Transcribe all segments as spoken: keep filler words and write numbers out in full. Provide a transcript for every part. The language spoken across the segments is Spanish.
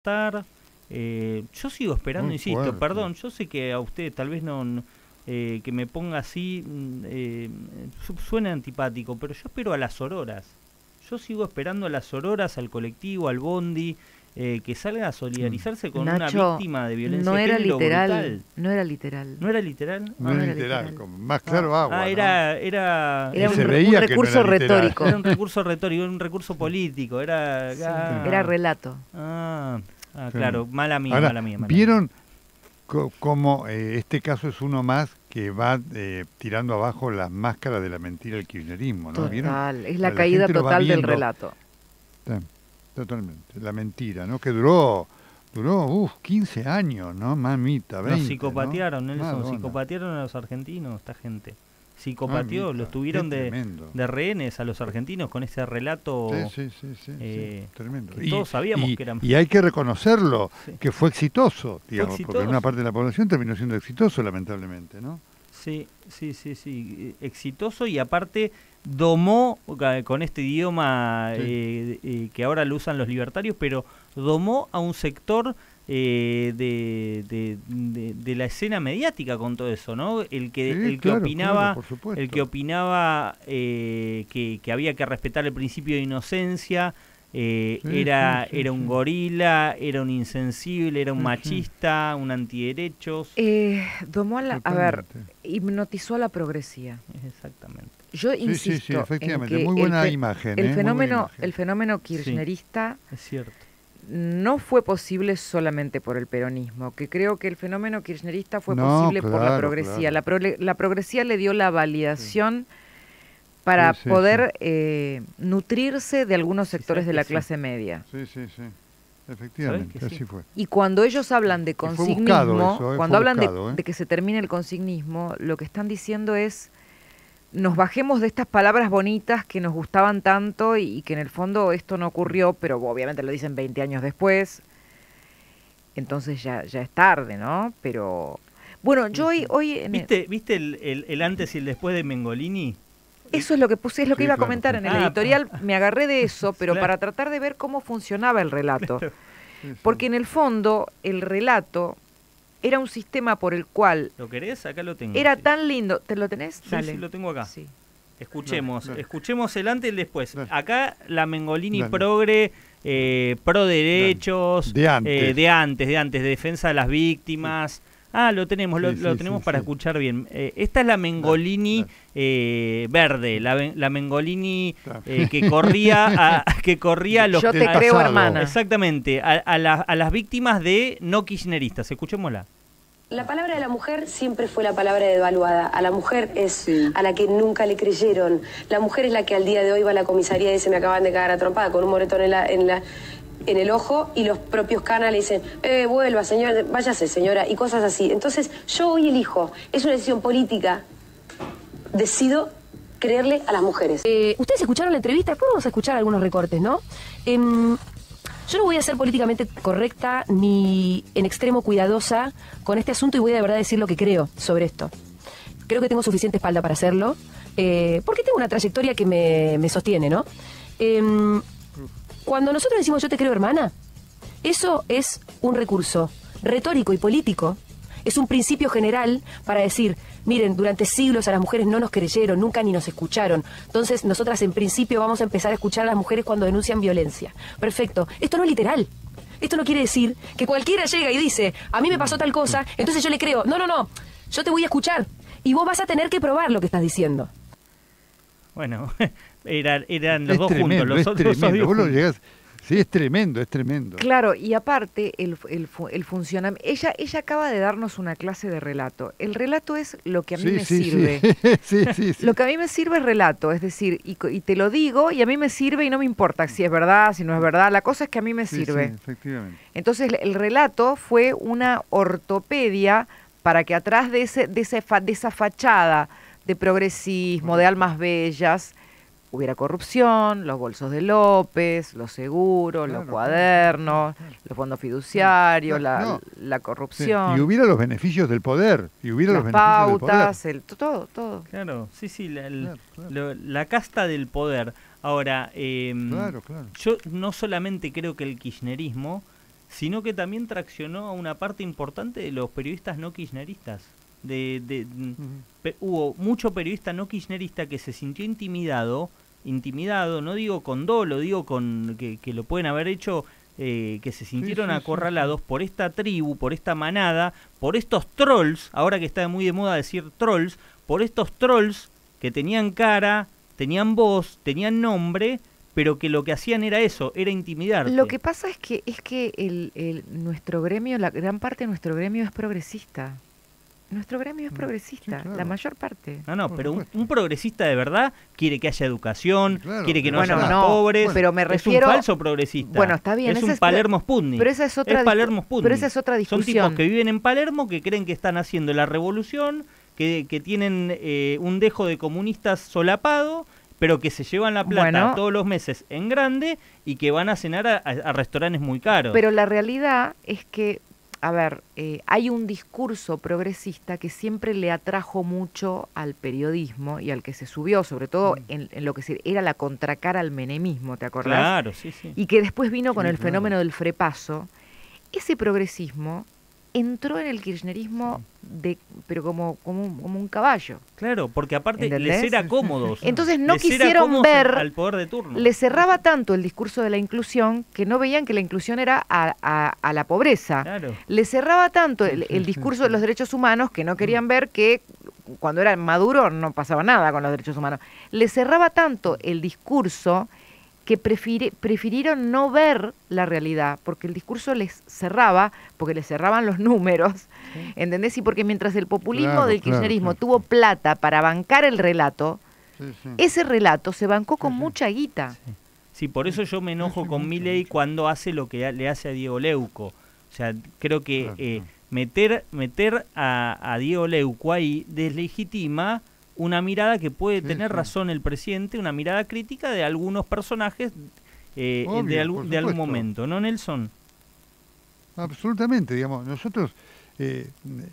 estar. Eh, yo sigo esperando, Muy insisto, fuerte. perdón, yo sé que a usted tal vez no, no, eh, que me ponga así, mm, eh, su- suena antipático, pero yo espero a las auroras. Yo sigo esperando a las auroras, al colectivo, al bondi, eh, que salga a solidarizarse con una Nacho, víctima de violencia no de era género literal, brutal. no era literal. ¿No era literal? No Ah, era era literal, literal. como más claro ah, agua. ah, ¿no? era, era, Era Y un, se re- veía un que no recurso era literal. retórico. era un recurso retórico, un recurso político, era... Sí, ah, era relato. Ah, ah, Sí. claro, mala mía, Ahora, mala mía. Mala ¿vieron co- cómo eh, este caso es uno más que va eh, tirando abajo las máscaras de la mentira del kirchnerismo? ¿No? ¿Vieron? Total, es la La caída gente lo va total del viendo. relato. Sí, totalmente. La mentira, ¿no? Que duró, duró, uff, quince años, ¿no? Mamita, veinte, Nos psicopatearon, ¿no? Nelson, Madonna. psicopatearon a los argentinos, esta gente. Psicopateó, Mamita, los tuvieron qué de, tremendo. de rehenes a los argentinos con ese relato. Sí, sí, sí, sí, eh, sí, tremendo. que todos sabíamos y- que eran- y hay que reconocerlo, Sí. que fue exitoso, digamos, porque exitoso. una parte de la población terminó siendo exitoso, lamentablemente, ¿no? Sí, sí, sí, sí, eh, exitoso y aparte domó ca- con este idioma Sí. eh, eh, que ahora lo usan los libertarios, pero domó a un sector eh, de, de, de- de la escena mediática con todo eso, ¿no? El que, Sí, el que claro, opinaba, claro, por supuesto. el que opinaba eh, que, que había que respetar el principio de inocencia. Eh, Sí, era, sí, sí, era un sí. gorila, era un insensible, era un Sí, sí. machista, un antiderechos. Eh, domó a la, a ver, Totalmente. hipnotizó a la progresía. Exactamente. Yo Sí, sí, insisto sí, efectivamente, en que muy buena el, fe- imagen, el ¿eh? Muy buena fenómeno, imagen. el fenómeno kirchnerista Es cierto. no fue posible solamente por el peronismo, que creo que el fenómeno kirchnerista fue No, posible por la claro, progresía. claro. La, prole- la progresía le dio la validación para Sí, sí, poder eh, nutrirse de algunos sectores sabes de que la sí. clase media. Sí, sí, sí. Efectivamente, que sí? así fue. Y cuando ellos hablan de fue consignismo, buscado eso, eh, cuando fue hablan de- buscado, eh. de que se termine el consignismo, lo que están diciendo es nos bajemos de estas palabras bonitas que nos gustaban tanto y, y que en el fondo esto no ocurrió, pero obviamente lo dicen veinte años después. Entonces ya, ya es tarde, ¿no? Pero bueno, yo hoy, hoy en el- ¿Viste, ¿viste el, el, el antes y el después de Mengolini? eso es lo que puse, es lo que Sí, iba a claro, comentar sí. en el Ah, editorial, me agarré de eso, pero Claro. para tratar de ver cómo funcionaba el relato. Claro. Sí, sí. Porque en el fondo el relato era un sistema por el cual ¿Lo querés? Acá lo tengo. era sí. tan lindo. ¿Te lo tenés? Sí, Dale. sí, lo tengo acá. Sí. Escuchemos, Dale, dale. escuchemos el antes y el después. Dale. Acá la Mengolini Dale. progre, eh, pro derechos, De antes. eh, de antes, de antes, de defensa de las víctimas. Ah, lo tenemos, lo, Sí, lo sí, tenemos sí, para sí. escuchar bien. Eh, esta es la Mengolini Dale, eh, verde, la, ven- la Mengolini Dale. eh, que corría a, que corría a los Yo te del creo, pasado. hermana. exactamente a, a, la- a las víctimas de no kirchneristas. Escuchémosla. La palabra de la mujer siempre fue la palabra devaluada. A la mujer es a la que nunca le creyeron. La mujer es la que al día de hoy va a la comisaría y dice me acaban de cagar a trompada con un moretón en, la, en, la, en el ojo y los propios canas le dicen, eh, vuelva señora, váyase señora y cosas así. Entonces yo hoy elijo, es una decisión política, decido creerle a las mujeres. Eh, Ustedes escucharon la entrevista, después vamos a escuchar algunos recortes, ¿no? Em, yo no voy a ser políticamente correcta ni en extremo cuidadosa con este asunto y voy a de verdad decir lo que creo sobre esto. Creo que tengo suficiente espalda para hacerlo, eh, porque tengo una trayectoria que me, me sostiene, ¿no? Em, cuando nosotros decimos yo te creo, hermana, eso es un recurso retórico y político. Es un principio general para decir, miren, durante siglos a las mujeres no nos creyeron, nunca ni nos escucharon. Entonces, nosotras en principio vamos a empezar a escuchar a las mujeres cuando denuncian violencia. Perfecto. Esto no es literal. Esto no quiere decir que cualquiera llega y dice, a mí me pasó tal cosa, entonces yo le creo. No, no, no. Yo te voy a escuchar. Y vos vas a tener que probar lo que estás diciendo. Bueno, eran, eran los Es dos tremendo, juntos, los es otros tremendo. Vos lo juntos. llegás- Sí, es tremendo, es tremendo. Claro, y aparte el, el, fu- el funcionamiento, ella, ella acaba de darnos una clase de relato. El relato es lo que a mí Sí, me sí, sirve. sí. sí, sí, sí. Lo que a mí me sirve es relato, es decir, y, co- y te lo digo y a mí me sirve y no me importa si es verdad, si no es verdad, la cosa es que a mí me Sí, sirve. sí, efectivamente. Entonces el relato fue una ortopedia para que atrás de, ese, de, ese fa- de esa fachada de progresismo, de almas bellas, hubiera corrupción, los bolsos de López, los seguros, Claro, los claro, cuadernos, claro, claro. los fondos fiduciarios, Claro, la, no. la Sí, corrupción, Y hubiera los beneficios del poder. Y hubiera las los beneficios del poder. pautas, el, todo, todo. Claro, sí, sí, la, el- Claro, claro. lo- la casta del poder. Ahora, eh, Claro, claro. yo no solamente creo que el kirchnerismo, sino que también traccionó a una parte importante de los periodistas no kirchneristas. De, de, uh-huh. pe, hubo mucho periodista no kirchnerista que se sintió intimidado, intimidado, no digo con dolo, digo con que, que lo pueden haber hecho, eh, que se sintieron sí, sí, acorralados sí, sí. por esta tribu, por esta manada, por estos trolls, ahora que está muy de moda decir trolls, por estos trolls que tenían cara, tenían voz, tenían nombre, pero que lo que hacían era eso, era intimidarte. Lo que pasa es que es que el, el, nuestro gremio, la gran parte de nuestro gremio es progresista. Nuestro gremio es progresista, sí, claro. La mayor parte. No, no, pero un, un progresista de verdad quiere que haya educación, claro, quiere que no bueno, haya más no, pobres. Pero me refiero, es un falso progresista. Bueno, está bien. Es un Palermo Sputnik. Pero esa es otra, es Palermo Sputnik. Pero esa es otra discusión. Son tipos que viven en Palermo, que creen que están haciendo la revolución, que, que tienen eh, un dejo de comunistas solapado, pero que se llevan la plata bueno, todos los meses en grande y que van a cenar a, a, a restaurantes muy caros. Pero la realidad es que, a ver, eh, hay un discurso progresista que siempre le atrajo mucho al periodismo y al que se subió, sobre todo mm. en, en lo que se, era la contracara al menemismo, ¿te acordás? Claro, sí, sí. Y que después vino con sí, el claro. fenómeno del frepaso. Ese progresismo entró en el kirchnerismo de, pero como, como, un, como un caballo. Claro, porque aparte ¿entendés? Les era cómodos. Entonces no les quisieron ver al poder de turno. Les cerraba tanto el discurso de la inclusión que no veían que la inclusión era a, a, a la pobreza. Claro. Les cerraba tanto el, el discurso de los derechos humanos que no querían ver que cuando era Maduro no pasaba nada con los derechos humanos. Les cerraba tanto el discurso que prefiri, prefirieron no ver la realidad, porque el discurso les cerraba, porque les cerraban los números, sí. ¿Entendés? Y porque mientras el populismo claro, del kirchnerismo claro, tuvo claro. plata para bancar el relato, sí, sí. ese relato se bancó con sí, sí. mucha guita. Sí. sí, por eso yo me enojo sí, sí, con Milei cuando hace lo que le hace a Diego Leuco. O sea, creo que claro, eh, claro. meter meter a, a Diego Leuco ahí deslegitima una mirada que puede sí, tener sí. razón el presidente, una mirada crítica de algunos personajes eh, Obvio, de, algún, de algún momento, ¿no, Nelson? Absolutamente, digamos, nosotros, eh,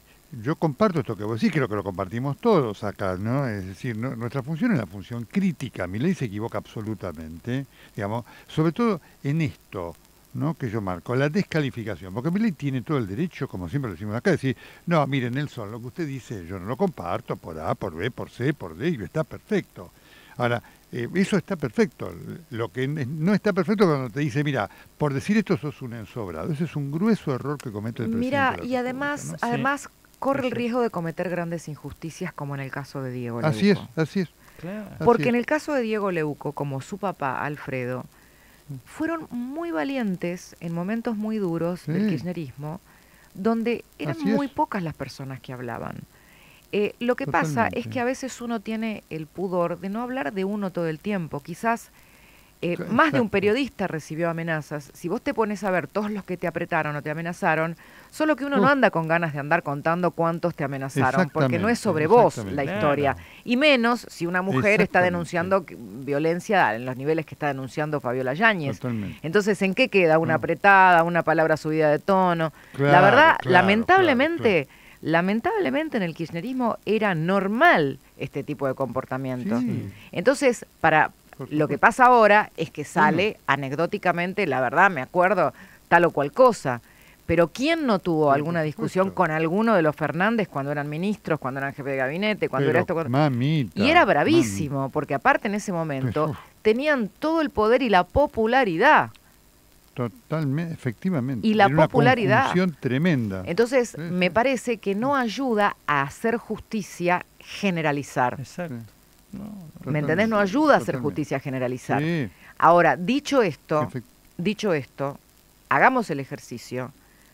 yo comparto esto que vos decís, creo que lo compartimos todos acá, ¿no? Es decir, no, nuestra función es la función crítica, Milei se equivoca absolutamente, digamos, sobre todo en esto, ¿no? Que yo marco, la descalificación, porque Milei tiene todo el derecho, como siempre lo decimos acá, de decir, no, miren Nelson, lo que usted dice yo no lo comparto, por A, por B, por C, por D, y está perfecto. Ahora, eh, eso está perfecto, lo que no está perfecto cuando te dice, mira, por decir esto sos un ensobrado, ese es un grueso error que comete el presidente. Mira, de la y además, ¿no? además sí. corre sí. el riesgo de cometer grandes injusticias como en el caso de Diego Leuco. Así es, así es. Claro. Porque así en es. el caso de Diego Leuco, como su papá, Alfredo, fueron muy valientes en momentos muy duros sí. del kirchnerismo, donde eran Así muy es. pocas las personas que hablaban. Eh, lo que Totalmente. pasa es que a veces uno tiene el pudor de no hablar de uno todo el tiempo. Quizás eh, más de un periodista recibió amenazas. Si vos te pones a ver todos los que te apretaron o te amenazaron, solo que uno uh. no anda con ganas de andar contando cuántos te amenazaron, porque no es sobre vos la Claro. historia. Y menos si una mujer está Exactamente. denunciando violencia en los niveles que está denunciando Fabiola Yáñez. Totalmente. Entonces, ¿en qué queda? Una Mm. apretada, una palabra subida de tono. Claro, La verdad, claro, lamentablemente, claro, lamentablemente en el kirchnerismo era normal este tipo de comportamiento. Sí. Entonces, para Por lo que supuesto. pasa ahora es que sale anecdóticamente, la verdad, me acuerdo, tal o cual cosa. Pero ¿quién no tuvo Sí, alguna por discusión supuesto. con alguno de los Fernández cuando eran ministros, cuando eran jefe de gabinete, cuando Pero, era esto? Cuando... mamita, Y era bravísimo, porque aparte en ese momento Uf. tenían todo el poder y la popularidad. Totalmente, efectivamente. Y la Era una popularidad. conjunción tremenda. Entonces, Sí, me sí. parece que no ayuda a hacer justicia generalizar. Exacto. Sí. No, ¿Me entendés? No ayuda a hacer Totalmente. justicia generalizar. Sí, Ahora, dicho esto, efect- dicho esto, hagamos el ejercicio.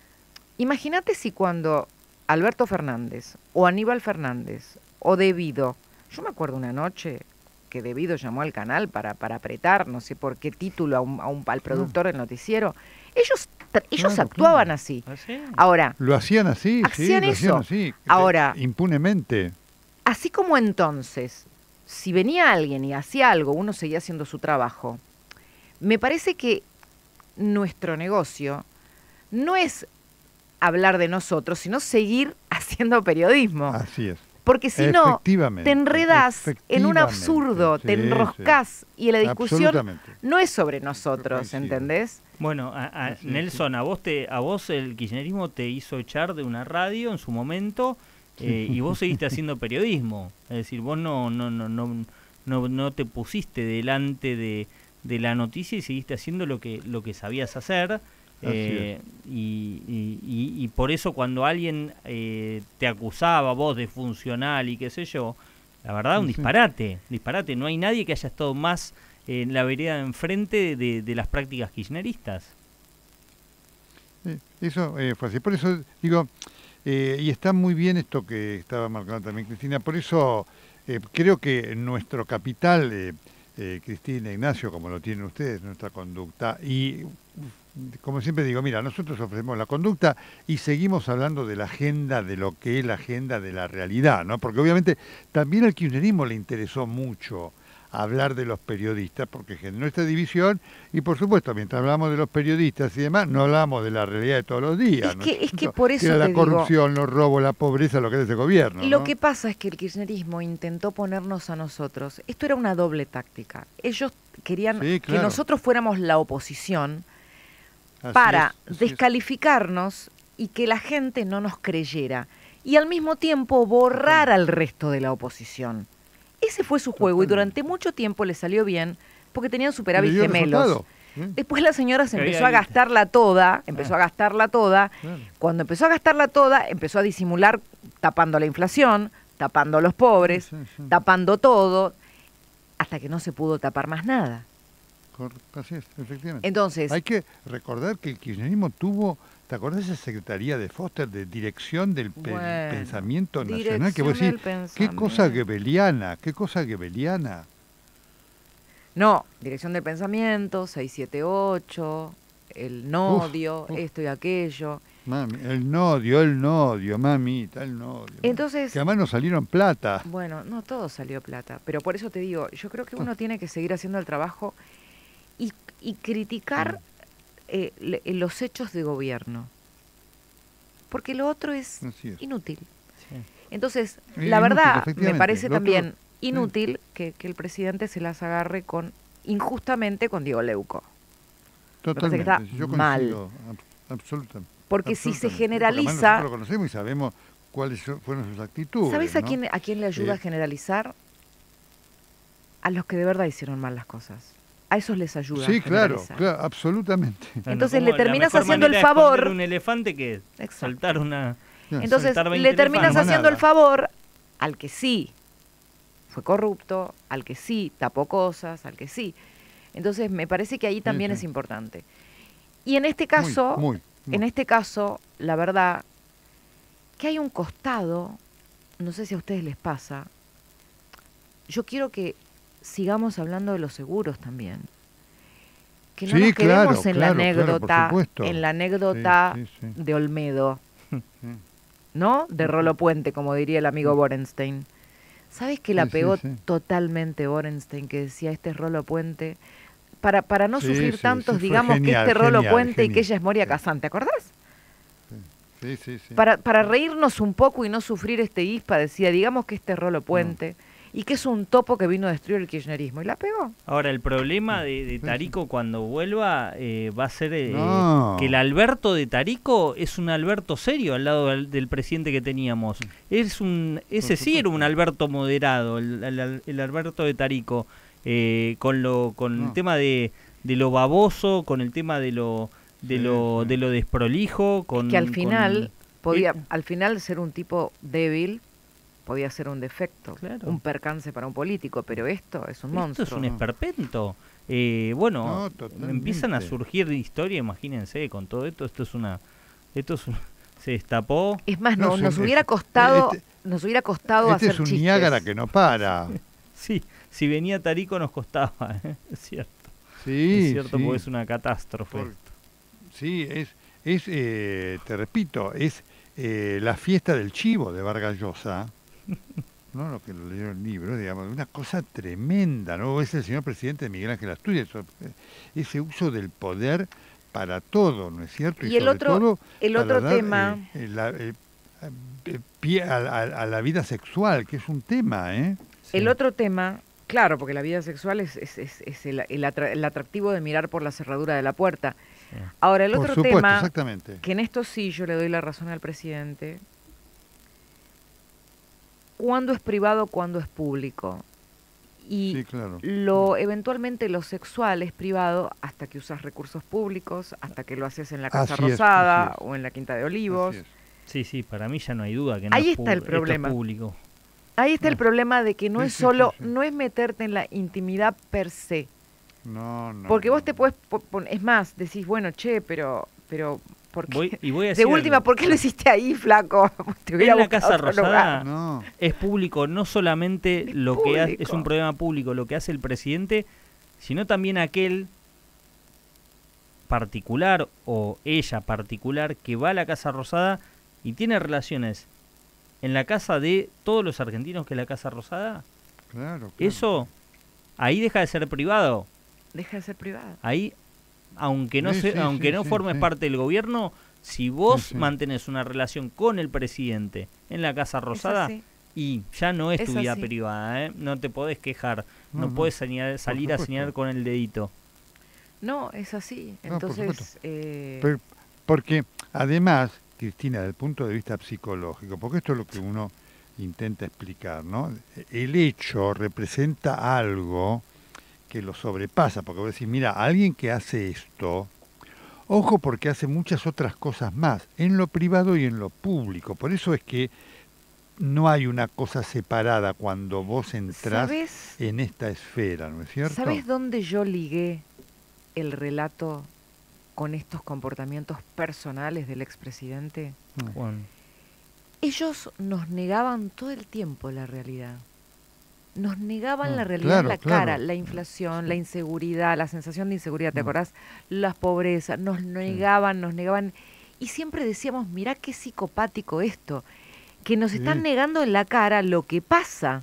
Imagínate si cuando Alberto Fernández o Aníbal Fernández o Devido, yo me acuerdo una noche que Devido llamó al canal para, para apretar, no sé por qué título, a un, a un, al productor del noticiero, ellos, ellos Claro, actuaban claro. así. ¿Ah, sí? Ahora, Lo hacían así, Hacían sí, lo eso. hacían así. Ahora- Impunemente. así como entonces, si venía alguien y hacía algo, uno seguía haciendo su trabajo, me parece que nuestro negocio no es hablar de nosotros, sino seguir haciendo periodismo. Así es. Porque si no, Efectivamente, te enredás en un efectivamente. absurdo, te Sí, enroscás sí. y la discusión Absolutamente. no es sobre nosotros, Coincido. ¿entendés? Bueno, a, a- Así es, Nelson, sí. a vos te, a vos el kirchnerismo te hizo echar de una radio en su momento eh, y vos seguiste haciendo periodismo. Es decir, vos no, no, no, no, no, no te pusiste delante de, de la noticia y seguiste haciendo lo que, lo que sabías hacer. Eh, y, y, y, y por eso cuando alguien eh, te acusaba vos de funcional y qué sé yo, la verdad un Sí. disparate, disparate. No hay nadie que haya estado más en la vereda de enfrente de, de las prácticas kirchneristas. Sí, eso eh, fue así. Por eso digo, eh, y está muy bien esto que estaba marcando también Cristina, por eso eh, creo que nuestro capital, eh, eh, Cristina, Ignacio, como lo tienen ustedes, nuestra conducta, y como siempre digo, mira, nosotros ofrecemos la conducta y seguimos hablando de la agenda, de lo que es la agenda de la realidad, ¿no? Porque obviamente también al kirchnerismo le interesó mucho hablar de los periodistas, porque generó esta división, y por supuesto, mientras hablamos de los periodistas y demás, no hablamos de la realidad de todos los días. Es ¿no que- es es que cierto? por eso Era te la digo- corrupción, los robos, la pobreza, lo que es ese gobierno. Lo ¿no? que pasa es que el kirchnerismo intentó ponernos a nosotros, esto era una doble táctica. Ellos querían Sí, que claro. nosotros fuéramos la oposición Así para es, así es. descalificarnos y que la gente no nos creyera. Y al mismo tiempo borrar al resto de la oposición. Ese fue su juego y durante mucho tiempo le salió bien porque tenían superávit Le dio gemelos. resultado, ¿sí? Después la señora se Había empezó a guita. gastarla toda, empezó Ah. a gastarla toda. Claro. Cuando empezó a gastarla toda, empezó a disimular tapando la inflación, tapando a los pobres, Sí, sí. tapando todo, hasta que no se pudo tapar más nada. Correcto, así es, efectivamente. Entonces, Hay que recordar que el kirchnerismo tuvo, ¿te acordás de esa secretaría de Foster de dirección del pe- Bueno, pensamiento nacional? Que vos dirección decís, del qué cosa pensamiento. gebeliana, qué cosa gebeliana. no, dirección del pensamiento, seiscientos setenta y ocho, el nodio, uf. esto y aquello. Mami, el nodio, el nodio, mamita, el nodio. Entonces, Que además nos salieron plata. bueno, no todo salió plata, pero por eso te digo, yo creo que uno tiene que seguir haciendo el trabajo y, y criticar eh, le- los hechos de gobierno, porque lo otro es Así es. inútil. Sí. Entonces, Eh, la inútil, verdad, me efectivamente. parece Lo otro- también inútil que, que el presidente se las agarre con injustamente con Diego Leuco. Totalmente. está Yo mal. coincido, ab- absolutamente. Porque si se absolutamente. Porque además generaliza, nosotros lo conocemos y sabemos cuáles son- fueron sus actitudes. ¿sabes a ¿no? quién, a quién le ayuda Eh, a generalizar? A los que de verdad hicieron mal las cosas. A esos les ayuda Sí, a claro, generalizar. claro, absolutamente. Bueno, Entonces ¿cómo le terminas la mejor haciendo el manera de esconder favor? un elefante que es Exacto. soltar una... Entonces soltar le veinte terminas elefantes. haciendo el Manada. favor al que sí fue corrupto, al que sí tapó cosas, al que sí. Entonces me parece que ahí también sí. es importante. Y en este caso, Muy, muy, muy. en este caso, la verdad, que hay un costado, no sé si a ustedes les pasa, yo quiero que sigamos hablando de los seguros también. Que no Sí, nos quedemos claro, en claro, la claro, por anécdota, supuesto. en la anécdota Sí, sí, sí. de Olmedo, Sí. ¿no? De Rolo Puente, como diría el amigo Borenstein. ¿Sabes que la Sí, sí, pegó sí. totalmente Borenstein, que decía, este es Rolo Puente? Para, para no Sí, sufrir sí, tantos, sí, fue digamos genial, que este Rolo genial, Puente y que genial. ella es Moria Sí. Kazán, ¿te acordás? Sí, sí, sí. Para, para reírnos un poco y no sufrir este ispa, decía, digamos que este es Rolo Puente y que es un topo que vino a destruir el kirchnerismo. Y la pegó. Ahora, el problema de, de Sí, Tarico cuando vuelva eh, va a ser eh, No. que el Alberto de Tarico es un Alberto serio al lado del, del presidente que teníamos. Es un Ese sí era un Alberto moderado, el, el- el Alberto de Tarico, eh, con lo con No. el tema de, de lo baboso, con el tema de lo de Sí, lo sí. de lo desprolijo, con que al con- final podía, eh, al final ser un tipo débil podía ser un defecto, Claro. un percance para un político, pero esto es un Esto monstruo. es un esperpento. Eh, bueno, No, totalmente. empiezan a surgir historias, imagínense, con todo esto, esto es una, esto es un- se destapó. Es más, No, no, es nos un- hubiera es- costado, este- nos hubiera costado Este hacer es un chistes. Niágara que no para. Sí, si venía Tarico nos costaba, ¿eh? Es cierto, Sí, es cierto, sí. porque es una catástrofe. Por- Sí, es, es eh, te repito, es eh, la fiesta del chivo de Vargas Llosa, ¿no? Lo que lo leyó el libro, digamos, una cosa tremenda, ¿no? Es el señor presidente de Miguel Ángel Asturias, eso, eh, ese uso del poder para todo, ¿no es cierto? Y el sobre otro- todo el para otro dar, tema- eh, eh, la- eh, eh, pie a, a, a la vida sexual, que es un tema, ¿eh? Sí. El otro tema, claro, porque la vida sexual es, es, es, es el, el, atra- el atractivo de mirar por la cerradura de la puerta. Sí. Ahora, el Por otro supuesto, tema, exactamente. que en esto sí yo le doy la razón al presidente, cuándo es privado, cuándo es público. Y Sí, claro. lo eventualmente lo sexual es privado hasta que usas recursos públicos, hasta que lo haces en la Casa Así es, Rosada así es. o en la Quinta de Olivos. Así es. Sí, sí, para mí ya no hay duda que no Ahí es está el pub- esto es problema. público. Ahí está el No. problema de que no Sí, es sí, solo, sí, sí. no es meterte en la intimidad per se. No, no. Porque vos no. te puedes, po- pon- es más, decís, bueno, che, pero, pero, ¿por qué? Voy- y voy a De decir última, algo. ¿por qué lo hiciste ahí, flaco? Te hubiera En la buscado Casa otro lugar. Rosada No. es público no solamente Es lo que hace, es público. un problema público lo que hace el presidente, sino también aquel particular o ella particular que va a la Casa Rosada y tiene relaciones en la casa de todos los argentinos que es la Casa Rosada. Claro, claro. Eso ahí deja de ser privado. Deja de ser privado. Ahí, aunque no Sí, se, sí, aunque sí, no sí, formes sí. parte del gobierno, si vos Sí, sí. mantenés una relación con el presidente en la Casa Es Rosada, así. y ya no es, Es tu vida así. privada, ¿eh? No te podés quejar, no, No, no, podés señalar- salir a supuesto. señalar con el dedito. No, es así. No, por Entonces, supuesto. eh, Pero- porque además, Cristina, desde el punto de vista psicológico, porque esto es lo que uno intenta explicar, ¿no? El hecho representa algo que lo sobrepasa, porque vos decís, mira, alguien que hace esto, ojo porque hace muchas otras cosas más, en lo privado y en lo público. Por eso es que no hay una cosa separada cuando vos entrás ¿sabes, en esta esfera, ¿no es cierto? ¿sabes dónde yo ligué el relato con estos comportamientos personales del expresidente? Mm. Juan. Ellos nos negaban todo el tiempo la realidad. Nos negaban Mm, la realidad en claro, la claro. cara, la inflación, la inseguridad, la sensación de inseguridad, ¿te Mm. acordás? Las pobrezas, nos negaban, nos negaban. Y siempre decíamos, mirá qué psicopático esto, que nos Sí. están negando en la cara lo que pasa.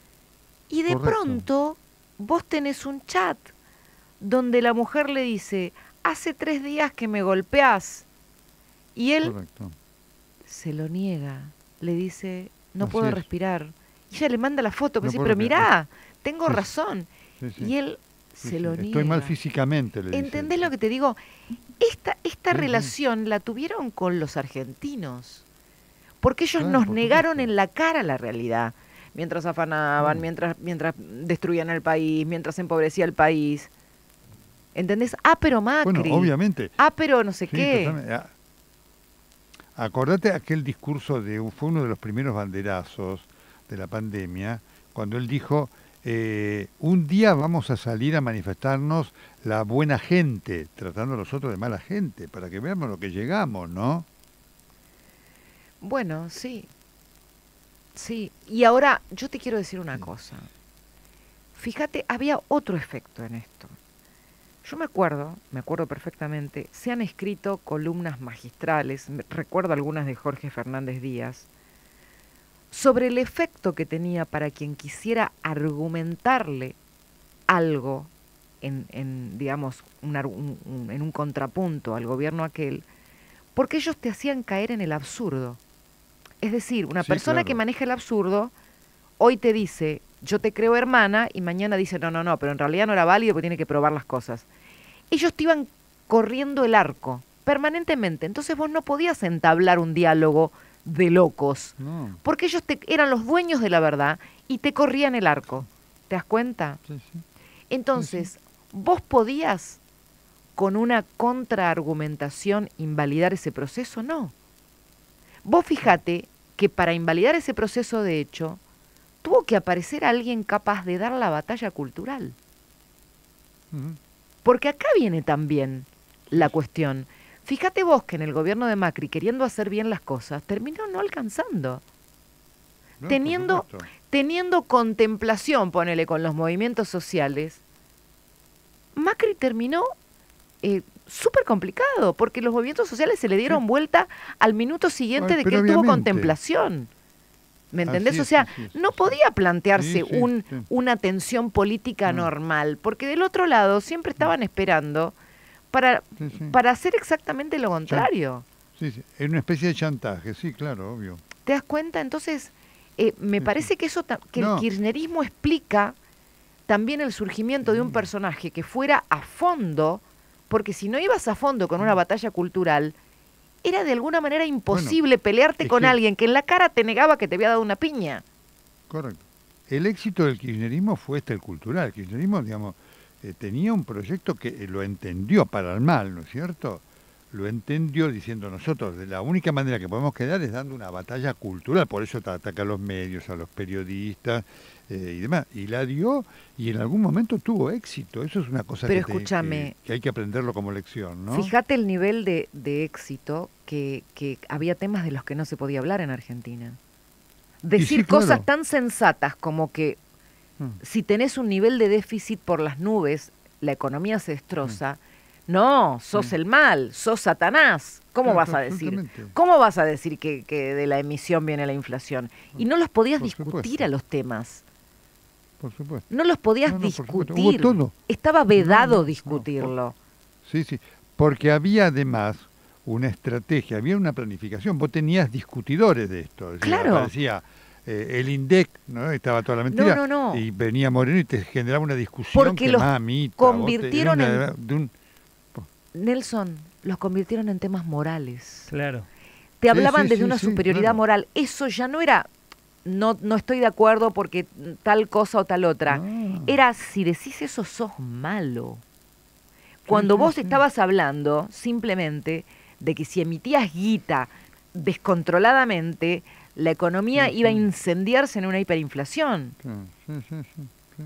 Y de Correcto. pronto vos tenés un chat donde la mujer le dice, hace tres días que me golpeás. Y él Correcto. se lo niega, le dice, no Así puedo es. respirar. Y ella le manda la foto, pero No dice, puedo pero respirar. mirá, tengo Sí, sí. razón. Sí, sí. Y él Sí, se sí. lo niega. Estoy mal físicamente, le dice. ¿Entendés lo que te digo? Esta, esta Sí, sí. relación la tuvieron con los argentinos, porque ellos Claro, nos por negaron supuesto. en la cara la realidad, mientras afanaban, Mm. mientras, mientras destruían el país, mientras empobrecía el país. ¿Entendés? Ah, pero Macri. Bueno, obviamente. Ah, pero no sé Sí, qué. totalmente. Ah, acordate aquel discurso de fue uno de los primeros banderazos de la pandemia, cuando él dijo, eh, un día vamos a salir a manifestarnos la buena gente, tratando a nosotros de mala gente, para que veamos lo que llegamos, ¿no? Bueno, sí. Sí. Y ahora yo te quiero decir una cosa. Fíjate, había otro efecto en esto. Yo me acuerdo, me acuerdo perfectamente, se han escrito columnas magistrales, me- recuerdo algunas de Jorge Fernández Díaz, sobre el efecto que tenía para quien quisiera argumentarle algo en, en digamos, un ar- un- un- en un contrapunto al gobierno aquel, porque ellos te hacían caer en el absurdo. Es decir, una Sí, persona claro. que maneja el absurdo, hoy te dice, yo te creo hermana, y mañana dice, no, no, no, pero en realidad no era válido porque tiene que probar las cosas. Ellos te iban corriendo el arco permanentemente, entonces vos no podías entablar un diálogo de locos, No, porque ellos te, eran los dueños de la verdad y te corrían el arco. ¿Te das cuenta? sí, sí. Entonces, ¿vos podías con una contraargumentación invalidar ese proceso? No. Vos fíjate que para invalidar ese proceso de hecho, tuvo que aparecer alguien capaz de dar la batalla cultural. Ujú. Porque acá viene también la cuestión. Fíjate vos que en el gobierno de Macri, queriendo hacer bien las cosas, terminó no alcanzando. No, por Teniendo- supuesto. Teniendo contemplación, ponele, con los movimientos sociales, Macri terminó eh, súper complicado, porque los movimientos sociales se le dieron Sí. vuelta al minuto siguiente Ay, de que pero él tuvo obviamente. contemplación. ¿Me entendés? Así O es, sea, así es, no sí. podía plantearse Sí, sí, un, sí. una tensión política No. normal, porque del otro lado siempre estaban esperando para, Sí, sí. para hacer exactamente lo contrario. Sí, sí. Es una especie de chantaje, sí, claro, obvio. ¿Te das cuenta? Entonces, eh, me Sí, parece sí. que eso ta- que No. el kirchnerismo explica también el surgimiento de un personaje que fuera a fondo, porque si no ibas a fondo con una batalla cultural, era de alguna manera imposible pelearte es con que- alguien que en la cara te negaba que te había dado una piña. Correcto. El éxito del kirchnerismo fue este, el cultural. El kirchnerismo, digamos, eh, tenía un proyecto que eh, lo entendió para el mal, ¿no es cierto? Lo entendió diciendo nosotros, de la única manera que podemos quedar es dando una batalla cultural, por eso ta- ataca a los medios, a los periodistas eh, y demás. Y la dio y en algún momento tuvo éxito. Eso es una cosa Pero que, te- escúchame. que, que hay que aprenderlo como lección, ¿no? Fíjate el nivel de, de éxito que, que había temas de los que no se podía hablar en Argentina. Decir sí, claro. cosas tan sensatas como que Mm. si tenés un nivel de déficit por las nubes, la economía se destroza. No, sos Mm. el mal, sos Satanás. ¿Cómo Claro, vas a decir? absolutamente. ¿Cómo vas a decir que, que de la emisión viene la inflación? Y no los podías Por discutir supuesto. a los temas. Por supuesto. No los podías No, no, por supuesto. discutir. Hubo todo. Estaba vedado No, no, no, discutirlo. Sí, sí, porque había además una estrategia, había una planificación. Vos tenías discutidores de esto. Es decir, Claro. aparecía eh, el INDEC, ¿no? Estaba toda la mentira. No, no, no. Y venía Moreno y te generaba una discusión Porque que los mamita, vos te- convirtieron era una- en- de un- Nelson, los convirtieron en temas morales. Claro. Te Sí, hablaban sí, desde sí, una sí, superioridad claro. moral. Eso ya no era, no, no estoy de acuerdo porque tal cosa o tal otra. No. Era, si decís eso, sos malo. Cuando sí, vos sí. estabas hablando simplemente de que si emitías guita descontroladamente, la economía Sí, iba a sí. incendiarse en una hiperinflación. Claro, sí, sí, sí, sí.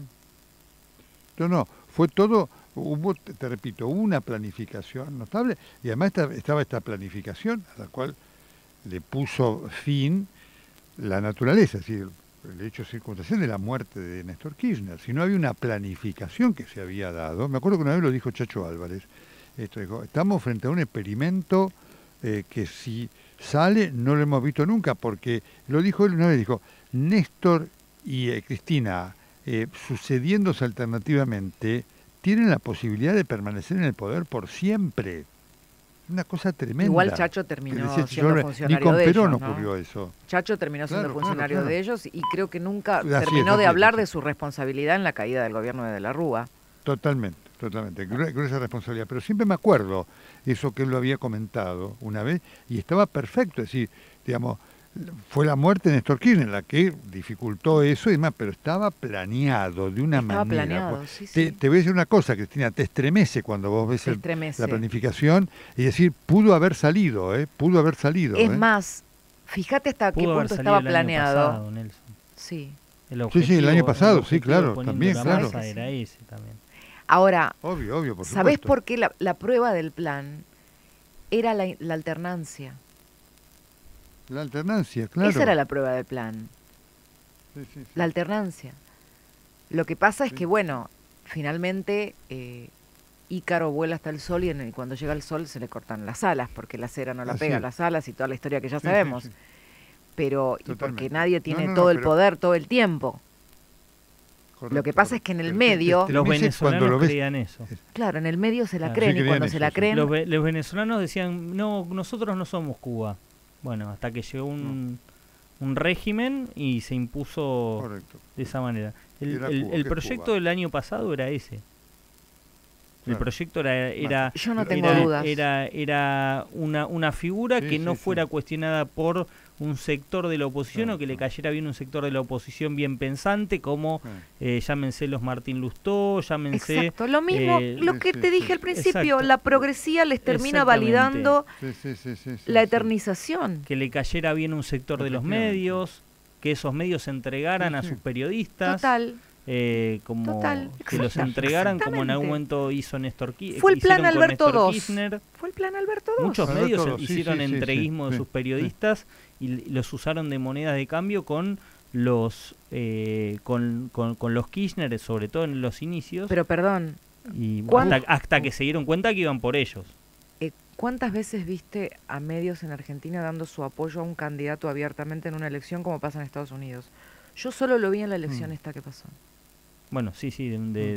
No, no, fue todo, hubo, te, te repito, hubo una planificación notable y además esta- estaba esta planificación a la cual le puso fin la naturaleza, es decir, el hecho circunstancial de la muerte de Néstor Kirchner. Si no había una planificación que se había dado, me acuerdo que una vez lo dijo Chacho Álvarez, esto dijo, estamos frente a un experimento eh, que si sale no lo hemos visto nunca, porque lo dijo él una vez, dijo, Néstor y eh, Cristina, eh, sucediéndose alternativamente, tienen la posibilidad de permanecer en el poder por siempre. Una cosa tremenda. Igual Chacho Que terminó decía Chacho siendo Álvarez, funcionario Ni con de Perón ellos, ¿no? ocurrió eso. Chacho terminó siendo Claro, claro, funcionario claro. de ellos y creo que nunca Así es, terminó así de es, hablar así de es. su responsabilidad en la caída del gobierno de De la Rúa. Totalmente, totalmente. Gru- Gruesa responsabilidad. Pero siempre me acuerdo eso que él lo había comentado una vez y estaba perfecto. Es decir, digamos, fue la muerte de Néstor Kirchner la que dificultó eso y demás, pero estaba planeado de una Estaba manera. planeado, sí, Te, sí. te voy a decir una cosa, Cristina, te estremece cuando vos ves Te el- estremece. la planificación y decir, pudo haber salido, ¿eh? Pudo haber salido. Es ¿eh? más, fíjate hasta qué Pudo haber punto salido estaba el año planeado. pasado, Nelson. Sí. El Sí, sí, el año objetivo- pasado, sí, objetivo claro, poniendo también, la claro. masa era ese también. Ahora, Obvio, obvio, por ¿sabés supuesto. por qué la, la prueba del plan era la, la alternancia? La alternancia, claro. Esa era la prueba del plan, Sí, sí, sí. la alternancia. Lo que pasa es Sí. que, bueno, finalmente eh, Ícaro vuela hasta el sol y, en- y cuando llega el sol se le cortan las alas, porque la cera no la Así pega a es. las alas y toda la historia que ya Sí, sí, sabemos. sí. Pero, y porque Totalmente. nadie No, tiene no, no, todo el pero- poder todo el tiempo. Correcto, Lo que pasa es que en el correcto. Pero te- medio- te Los estremeces cuando venezolanos lo ves. creían eso. Claro, en el medio se la Claro. creen Sí, y creían cuando eso, se la sí. creen, Los, ve- los venezolanos decían, no, nosotros no somos Cuba. Bueno, hasta que llegó un, un régimen y se impuso Correcto. de esa manera. El, Era el- Cuba, el ¿qué es proyecto Cuba? del año pasado era ese. El Claro. proyecto era, era, Yo no tengo era, dudas. era, era una, una figura Sí, que no sí, fuera sí. cuestionada por un sector de la oposición Claro, o que le claro. cayera bien un sector de la oposición bien pensante, como Ah. eh, llámense los Martín Lustó, llámense... exacto, lo mismo, eh, lo que sí, te sí, dije al sí. principio, Exacto. la progresía les termina Exactamente. validando Sí, sí, sí, sí, sí, la sí. eternización. que le cayera bien un sector de los Efectivamente. medios, que esos medios se entregaran Sí, a sí. sus periodistas, Total. eh, como Total, que los exacta- entregaran como en algún exactamente. momento hizo Néstor Kirchner. Fue el plan Alberto dos. Fue el plan Alberto dos. Muchos Alberto medios dos, sí, hicieron sí, sí, entreguismo sí, de sí, sus periodistas y l- los usaron de monedas de cambio con los eh, con, con, con los Kirchner, sobre todo en los inicios, Pero perdón, y ¿cuán- hasta, hasta que se dieron cuenta que iban por ellos. eh, ¿cuántas veces viste a medios en Argentina dando su apoyo a un candidato abiertamente en una elección como pasa en Estados Unidos? Yo solo lo vi en la elección Mm. esta que pasó. Bueno, sí, sí, de, de- de-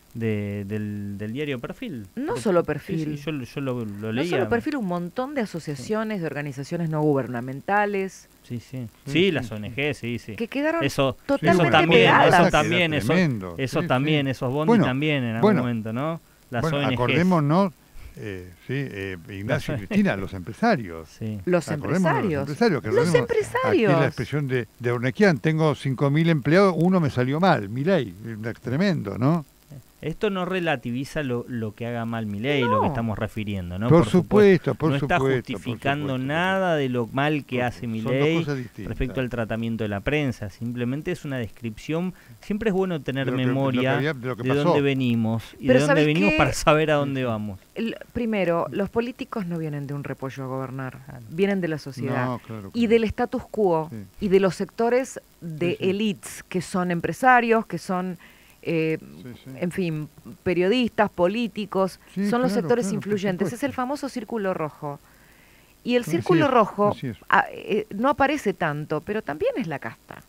de, del, del diario Perfil. No Pero- solo sí, Perfil. sí, yo, yo lo, lo No leía. solo Perfil, un montón de asociaciones, de organizaciones no gubernamentales, Sí, sí. Sí, Sí, sí, las sí. O N G, sí, sí. que quedaron Eso, totalmente eso también, pegadas. eso Queda también, eso, tremendo. eso Sí, también, sí. esos bondis Bueno, también en algún bueno, momento, ¿no? Las bueno, O N Gs. acordémonos, eh, sí, eh, Ignacio y Cristina, los empresarios. Sí. Los Acordémonos de empresarios. Los empresarios. que Los recordemos empresarios. Aquí la expresión de, de Urnequian, tengo cinco mil empleados, uno me salió mal, Milei, tremendo, ¿no? Esto no relativiza lo, lo que haga mal Milei, lo No. que estamos refiriendo, ¿no? por, supuesto, por no supuesto. está por justificando supuesto, nada de lo mal que por hace supuesto. Son dos Milei cosas distintas. respecto al tratamiento de la prensa. Simplemente es una descripción. Siempre es bueno tener De lo que- de lo que memoria había- de lo que de pasó. dónde venimos y Pero de dónde ¿sabés venimos qué? para saber a dónde vamos. El- primero, los políticos no vienen de un repollo a gobernar, vienen de la sociedad No, claro que y no. del status quo Sí. y de los sectores de Sí, sí. elites que son empresarios, que son, eh, Sí, sí. en fin, periodistas, políticos, Sí, son los claro, sectores claro, por influyentes. Es supuesto. el famoso círculo rojo. Y el Así círculo es, rojo así es. ah, eh, no aparece tanto, pero también es la casta.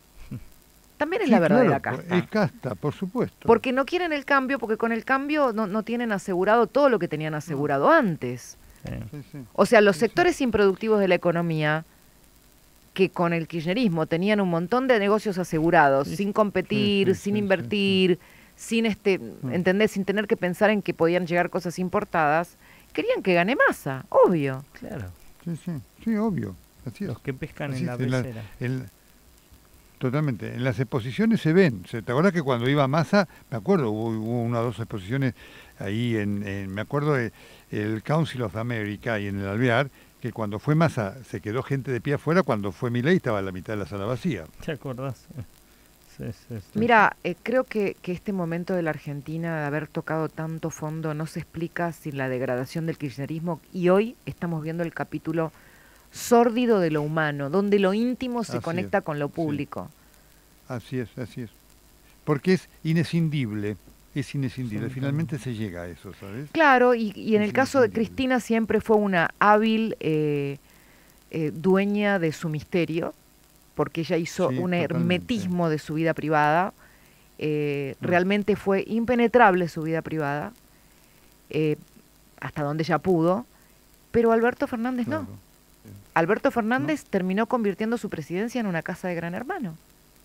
También es Sí, la verdadera claro, casta. Es casta, por supuesto. Porque no quieren el cambio, porque con el cambio no, no tienen asegurado todo lo que tenían asegurado antes. Sí. Sí, sí. O sea, los Sí, sí. sectores improductivos de la economía, que con el kirchnerismo tenían un montón de negocios asegurados, Sí, sin competir, sí, sí, sin sí, invertir, sin este, Mm. ¿entendés? Sin tener que pensar en que podían llegar cosas importadas, querían que gane masa, obvio. Claro, Sí, sí, sí, obvio. Así es. los que pescan Así en la es, en la- pecera. en- totalmente. En las exposiciones se ven. Se- ¿Te acuerdas que cuando iba Massa, me acuerdo, hubo, hubo una o dos exposiciones ahí en, en- me acuerdo de el Council of America y en el Alvear, que cuando fue Massa se quedó gente de pie afuera, cuando fue Milei estaba la mitad de la sala vacía. ¿Te acordás? Sí, sí, sí. Mira, eh, creo que, que este momento de la Argentina, de haber tocado tanto fondo, no se explica sin la degradación del kirchnerismo y hoy estamos viendo el capítulo sórdido de lo humano, donde lo íntimo se Así conecta es, con lo sí. público. Así es, así es. Porque es inescindible, es inescindible. Sí, Finalmente se llega a eso, ¿sabes? Claro, y, y en Es el caso de entendible. Cristina siempre fue una hábil eh, eh, dueña de su misterio, porque ella hizo Sí, un totalmente. hermetismo de su vida privada. eh, Mm. Realmente fue impenetrable su vida privada, eh, hasta donde ella pudo, pero Alberto Fernández no. Claro. Alberto Fernández terminó convirtiendo su presidencia en una casa de Gran Hermano.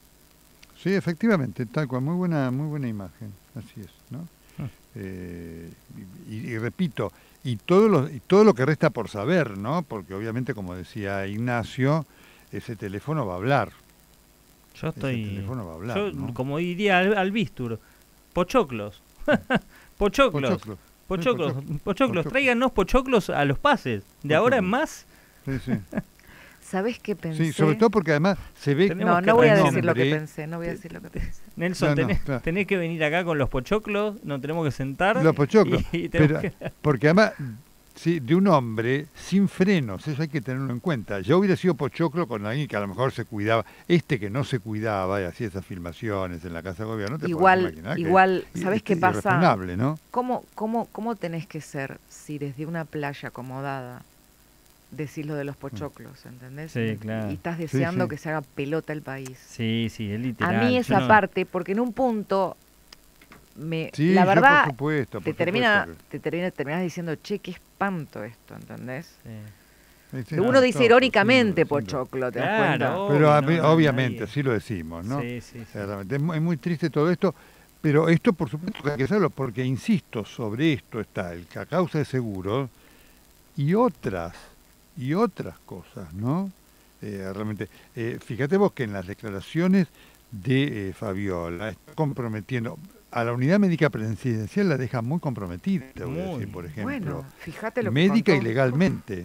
Sí, efectivamente, tal cual, muy buena, muy buena imagen, así es, ¿no? Ah. Eh, y, y- y repito, y todo lo, y todo lo que resta por saber, ¿no? Porque obviamente, como decía Ignacio, ese teléfono va a hablar. Yo estoy. Ese teléfono va a hablar, yo, ¿no? como diría al, al Bistur, pochoclos. pochoclos. Pochoclo. Sí, Pochoclos, pochoclo. pochoclos, Pochoclo. tráiganos pochoclos a los pases. De ahora en Pochoclo. más, Sí, sí. ¿Sabes qué pensé? Sí, sobre todo porque además se ve... Tenemos No, que no voy a reaccionar. decir lo que Nombre. pensé, no voy a decir lo que pensé. Nelson, No, no, tenés, claro. tenés que venir acá con los pochoclos, nos tenemos que sentar. Los pochoclos. y- y tenemos pero- que- Porque además, sí, de un hombre sin frenos, eso hay que tenerlo en cuenta. Yo hubiera sido pochoclo con alguien que a lo mejor se cuidaba, este que no se cuidaba y hacía esas filmaciones en la Casa de Gobierno, te podés Igual, imaginar que igual, es ¿sabes qué pasa? irrefrenable, ¿no? ¿Cómo, cómo, ¿Cómo tenés que ser si desde una playa acomodada decís lo de los pochoclos, ¿entendés? Sí, Y- claro. Y estás deseando sí. que se haga pelota el país. Sí, sí, es A literal. mí Yo esa no- parte, porque en un punto, me, Sí, la yo, verdad, por supuesto, te por termina, supuesto te termina, terminas diciendo, che, qué espanto esto, ¿entendés? Sí. que- sí, Uno no, dice todo, irónicamente sin duda, sin duda. pochoclo, ¿te das Claro, cuenta? obvio, Pero a no, mí- no, obviamente, nadie. así lo decimos, ¿no? Sí, sí, sí. Realmente Es, muy, es muy triste todo esto, pero esto por supuesto que hay que hacerlo, porque insisto, sobre esto está el que a causa de seguros y otras, y otras cosas, ¿no? Eh, realmente, eh, fíjate vos que en las declaraciones de eh, Fabiola está comprometiendo, a la unidad médica presidencial la deja muy comprometida, te voy a Muy. decir, por ejemplo. Bueno, fíjate lo que Médica contó. y legalmente.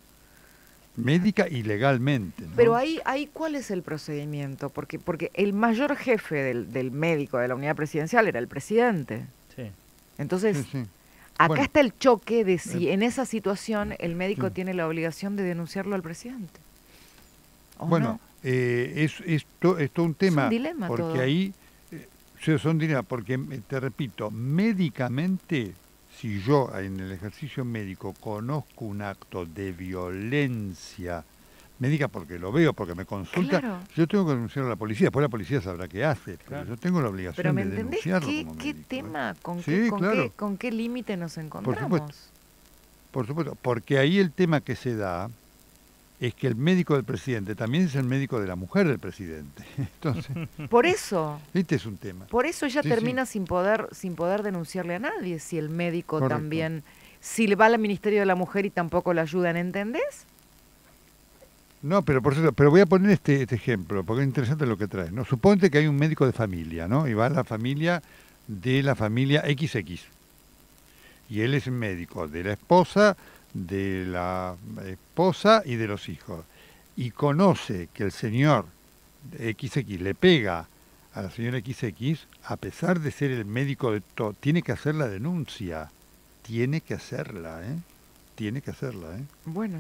Médica y legalmente. ¿no? Pero ahí, ahí, ¿cuál es el procedimiento? Porque, porque el mayor jefe del, del médico de la unidad presidencial era el presidente. Sí. Entonces, Sí, sí. acá Bueno. está el choque de si en esa situación el médico sí. tiene la obligación de denunciarlo al presidente. ¿O Bueno, no? eh, es, es, to- es todo un tema. dilema porque todo. ahí, eh, sí, son dilemas, porque eh, te repito, médicamente, si yo en el ejercicio médico conozco un acto de violencia médica porque lo veo, porque me consulta, Claro. yo tengo que denunciarlo a la policía, después la policía sabrá qué hace, pero Claro. yo tengo la obligación Pero ¿me de entendés denunciarlo qué, como qué médico, ¿eh? tema, con, Sí, qué, con, claro. qué, con qué límite nos encontramos? supuesto. Por supuesto, porque ahí el tema que se da es que el médico del presidente también es el médico de la mujer del presidente. Entonces, Por eso, este es un tema. por eso ella Sí, termina sin poder sin poder denunciarle a nadie si el médico Correcto. también, si le va al Ministerio de la Mujer y tampoco la ayudan, ¿entendés? No, pero por eso, pero voy a poner este, este ejemplo, porque es interesante lo que trae, ¿no? Suponte que hay un médico de familia, ¿no? Y va a la familia de la familia equis equis. Y él es médico de la esposa, de la esposa y de los hijos. Y conoce que el señor equis equis le pega a la señora equis equis, a pesar de ser el médico de todo, tiene que hacer la denuncia. Tiene que hacerla, ¿eh? Tiene que hacerla, ¿eh? Bueno,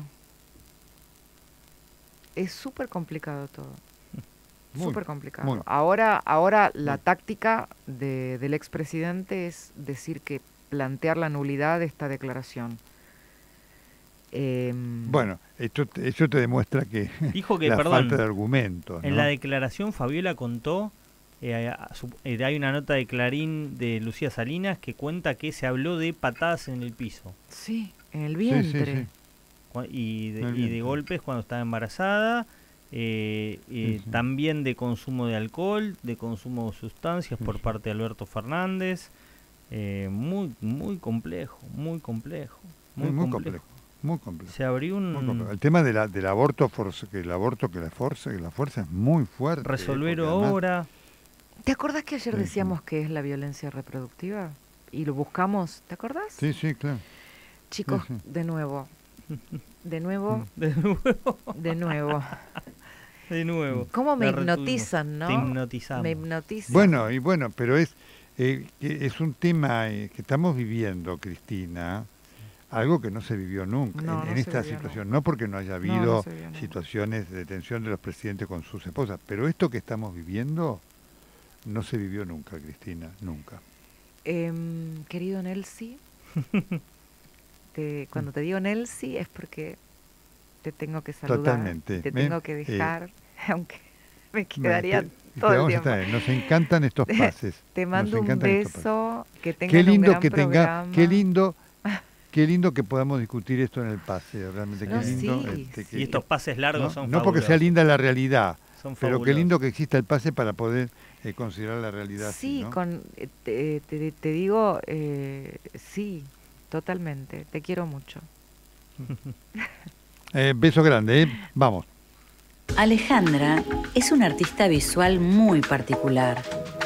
es súper complicado todo. Muy, Súper complicado. muy. Ahora, ahora la Muy. táctica de, del expresidente es decir que plantear la nulidad de esta declaración. Em, Bueno, esto, te- eso te demuestra que Dijo que, la perdón, falta de argumentos, en ¿no? la declaración Fabiola contó, eh, a su- eh, hay una nota de Clarín de Lucía Salinas que cuenta que se habló de patadas en el piso sí, en el Sí, sí, vientre. sí. cua- y de, En el y de vientre. golpes cuando estaba embarazada, eh, eh, Sí, sí. también de consumo de alcohol, de consumo de sustancias Sí, por sí. parte de Alberto Fernández. eh, muy, muy complejo, muy complejo, muy, Muy, muy complejo. complejo, muy complejo. Se abrió un... muy complejo. El tema de la, del aborto, force- que el aborto, que la fuerza, que la fuerza es muy fuerte. ¿eh? resolver Porque además- ahora... ¿Te acordás que ayer Sí, sí. decíamos que es la violencia reproductiva? Y lo buscamos, ¿te acordás? Sí, sí, claro. Chicos, sí. de nuevo, de nuevo, De nuevo, de nuevo. de nuevo. ¿Cómo me La retuvimos. hipnotizan, no? Te hipnotizamos. Me hipnotizan. Bueno, y bueno, pero es, eh, que es un tema eh, que estamos viviendo, Cristina, algo que no se vivió nunca No, en, no en se esta vivió situación. nunca. No porque no haya No, no habido se vivió nunca. situaciones de tensión de los presidentes con sus esposas, pero esto que estamos viviendo no se vivió nunca, Cristina, nunca. Em, querido Nelsi, te- cuando te digo Nelsi es porque te tengo que saludar. Totalmente. Te ¿eh? tengo que Eh, dejar, aunque me bueno, quedaría te- te todo el vamos a tiempo. estar- nos encantan estos pases. Te nos mando un encantan estos pases. beso, que tengas Qué lindo un gran que tenga, programa. qué lindo, qué lindo que podamos discutir esto en el pase, realmente No, qué lindo. sí, este, que- Y estos pases largos no, son no porque sea fabulosos. linda la realidad, Son pero qué fabulosos. lindo que exista el pase para poder eh, considerar la realidad. así, Sí, ¿no? con, eh, te, te- te digo, eh, sí, totalmente. Te quiero mucho. Eh, beso grande, ¿eh? Vamos. Alejandra es una artista visual muy particular.